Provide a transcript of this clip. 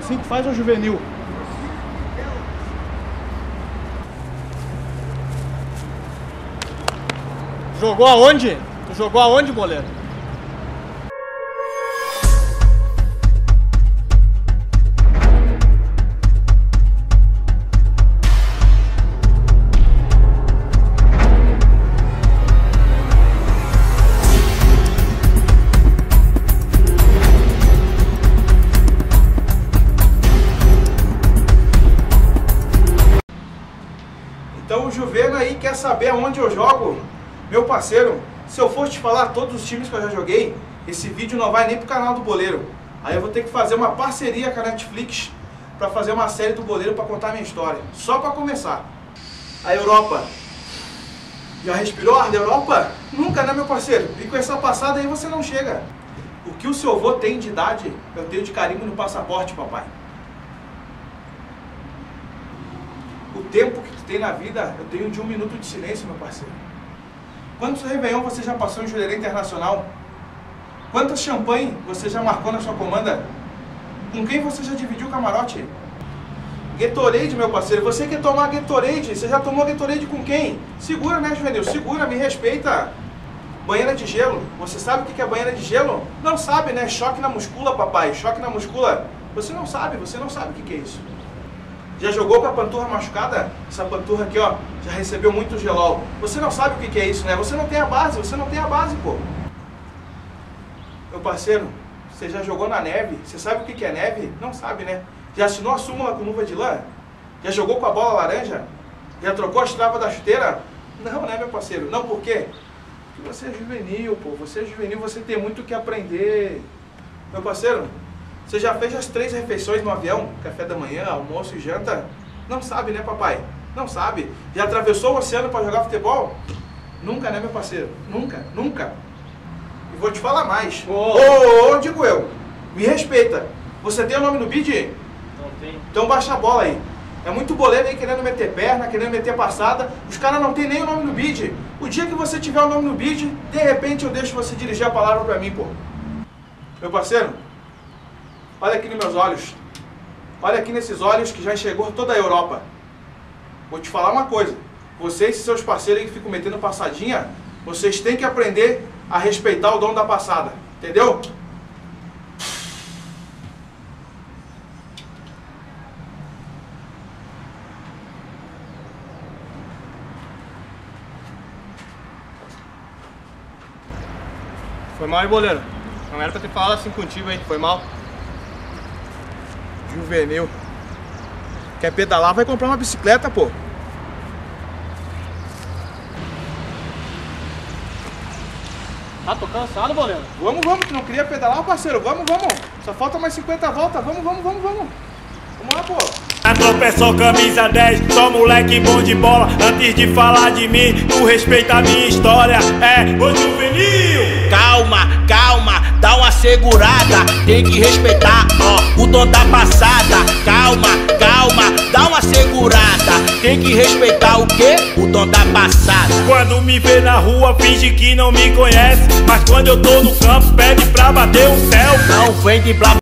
Assim que faz o juvenil. Jogou aonde? Tu jogou aonde, goleiro? Então o Juveno aí quer saber aonde eu jogo? Meu parceiro, se eu for te falar todos os times que eu já joguei, esse vídeo não vai nem pro canal do Boleiro. Aí eu vou ter que fazer uma parceria com a Netflix para fazer uma série do Boleiro para contar a minha história. Só para começar. A Europa. Já respirou ar da Europa? Nunca, né, meu parceiro? E com essa passada aí você não chega. O que o seu avô tem de idade, eu tenho de carimbo no passaporte, papai. O tempo que tu tem na vida, eu tenho de 1 minuto de silêncio, meu parceiro. Quantos Réveillon você já passou em Jurerê Internacional? Quantas champanhe você já marcou na sua comanda? Com quem você já dividiu o camarote? Gatorade, meu parceiro. Você quer tomar Gatorade? Você já tomou Gatorade com quem? Segura, né, Juvenil? Segura, me respeita. Banheira de gelo. Você sabe o que é banheira de gelo? Não sabe, né? Choque na muscula, papai. Choque na muscula. Você não sabe o que é isso. Já jogou com a panturra machucada? Essa panturra aqui, ó, já recebeu muito gelol. Você não sabe o que é isso, né? Você não tem a base, pô. Meu parceiro, você já jogou na neve? Você sabe o que é neve? Não sabe, né? Já assinou a súmula com luva de lã? Já jogou com a bola laranja? Já trocou as travas da chuteira? Não, né, meu parceiro? Não, por quê? Porque você é juvenil, pô. Você é juvenil, você tem muito o que aprender. Meu parceiro, você já fez as 3 refeições no avião? Café da manhã, almoço e janta? Não sabe, né, papai? Não sabe. Já atravessou o oceano para jogar futebol? Nunca, né, meu parceiro? Nunca, nunca. E vou te falar mais. Digo eu. Me respeita. Você tem o nome no bid? Não tem. Então baixa a bola aí. É muito boleiro aí querendo meter perna, querendo meter passada. Os caras não tem nem o nome no bid. O dia que você tiver o nome no bid, de repente eu deixo você dirigir a palavra pra mim, pô. Meu parceiro, olha aqui nos meus olhos. Olha aqui nesses olhos que já enxergou toda a Europa. Vou te falar uma coisa. Vocês e seus parceiros aí que ficam metendo passadinha, vocês têm que aprender a respeitar o dono da passada. Entendeu? Foi mal, hein, goleiro? Não era pra ter falado assim contigo, hein? Foi mal. Juvenil. Quer pedalar, vai comprar uma bicicleta, pô. Ah, tô cansado, goleiro. Vamos, tu não queria pedalar, parceiro? Vamos. Só falta mais 50 voltas. Vamos. Vamos lá, pô. Tropeçou camisa 10, só moleque bom de bola. Antes de falar de mim, tu respeita a minha história. É o juvenil. Calma, dá uma segurada. Tem que respeitar, ó, o dom da passada. Calma, dá uma segurada. Tem que respeitar o quê? O dom da passada. Quando me vê na rua, finge que não me conhece. Mas quando eu tô no campo, pede pra bater o céu. Não vem de blá